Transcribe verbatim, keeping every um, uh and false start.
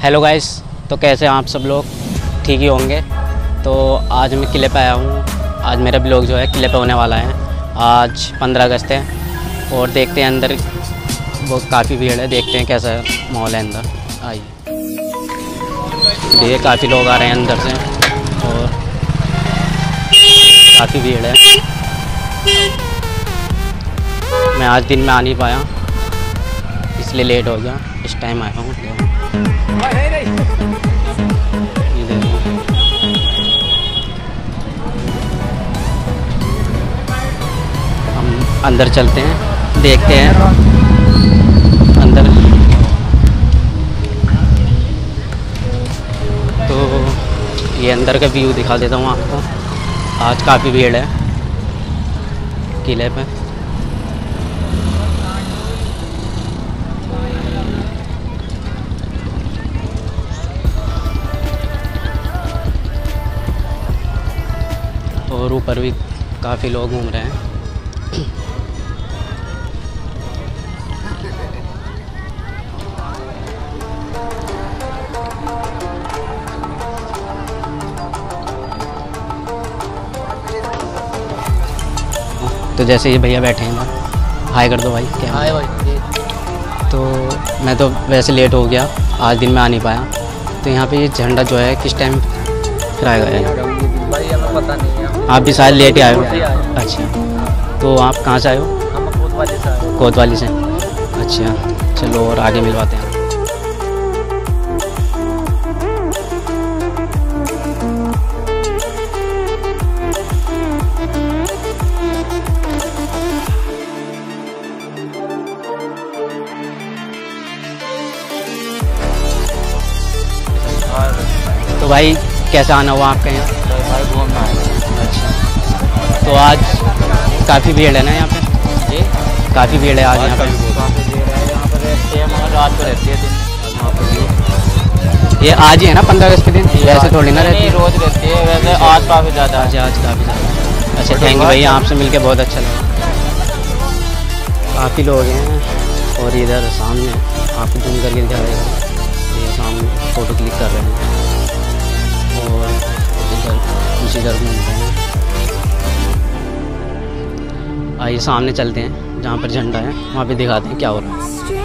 Hello guys, तो कैसे हैं आप सब लोग? ठीक ही होंगे। तो आज मैं किले पे आया हूँ। आज मेरा ब्लॉग जो है किले पे होने वाला है। आज पंद्रह अगस्त है और देखते हैं अंदर, वो काफ़ी भीड़ है, देखते हैं कैसा माहौल है अंदर। आइए, देखिए काफ़ी लोग आ रहे हैं अंदर से और काफ़ी भीड़ है। मैं आज दिन में आ नहीं पाया, इसलिए लेट हो गया। इस टाइम आया हूँ। हम अंदर चलते हैं, देखते हैं अंदर। तो ये अंदर का व्यू दिखा देता हूँ आपको। आज काफ़ी भीड़ है किले पे। और ऊपर भी काफ़ी लोग घूम रहे हैं। तो जैसे ये भैया बैठे हैं ना, हाय कर दो भाई। क्या हाय भाई। तो मैं तो वैसे लेट हो गया, आज दिन में आ नहीं पाया। तो यहाँ पे ये झंडा जो है किस टाइम फहराया गया है? भाई हमें पता नहीं है। आप भी शायद लेट ही आए हो। अच्छा, तो आप कहाँ से आए हो? हम कोतवाली से आए। कोतवाली से। अच्छा, चलो और आगे मिलवाते हैं। तो भाई कैसा आना हुआ आपका यहाँ? भाई घूमना है। अच्छा, तो आज काफ़ी भीड़ है ना यहाँ पे? जी, काफ़ी भीड़ है आज यहाँ पे। काफ़ी भीड़ है यहाँ पर। रहती है मगर रात को रहती है, दिन वहाँ पर भी। ये आज ही है ना पंद्रह अगस्त के दिन? वैसे थोड़ी ना रहती है, रोज़ रहती है। वैसे आज काफ़ी ज़्यादा है। आज आज काफ़ी ज़्यादा। अच्छा, थैंक यू भैया, आपसे मिलके बहुत अच्छा लगा। काफ़ी लोग हैं और इधर सामने आपको जूम करके दिखा देगा, ये सामने फ़ोटो क्लिक कर रहे हैं और इधर उसी तरफ घूम रहे हैं। आइए सामने चलते हैं, जहाँ पर झंडा है वहाँ पे दिखाते हैं क्या हो रहा है।